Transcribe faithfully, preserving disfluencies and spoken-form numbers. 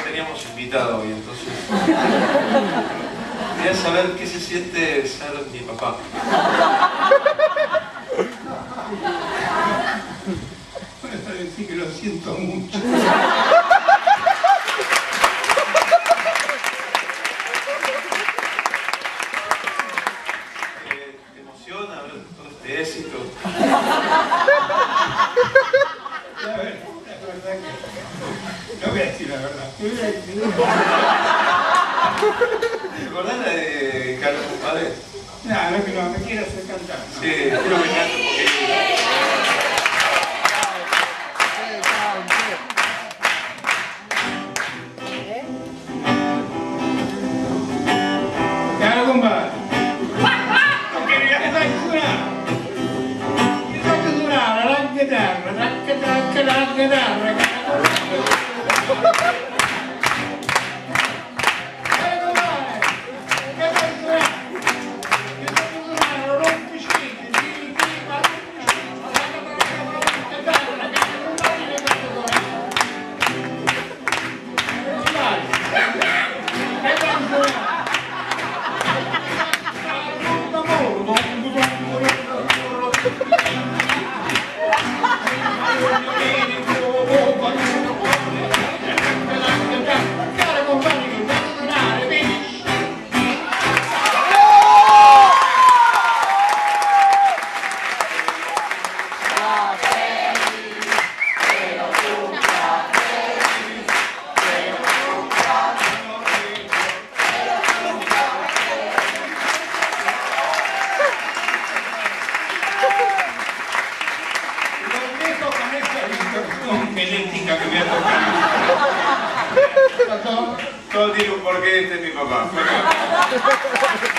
teníamos invitado hoy, entonces quería saber qué se siente ser mi papá. Para decir que lo siento mucho. Eh, ¿Te emociona ver todo este éxito? La verdad, la verdad que... No voy a decir la verdad. ¿Te acordás de Carlos Compadre? No, no, que no, me quiero hacer cantar. ¿No? Sí, quiero que cante porque... Claro, compadre. No quería que tal suena. ¿Qué tal que suena? La guitarra, la guitarra, la guitarra. Genética que me ha tocado. Todo, todo tiene un porqué, este es mi papá.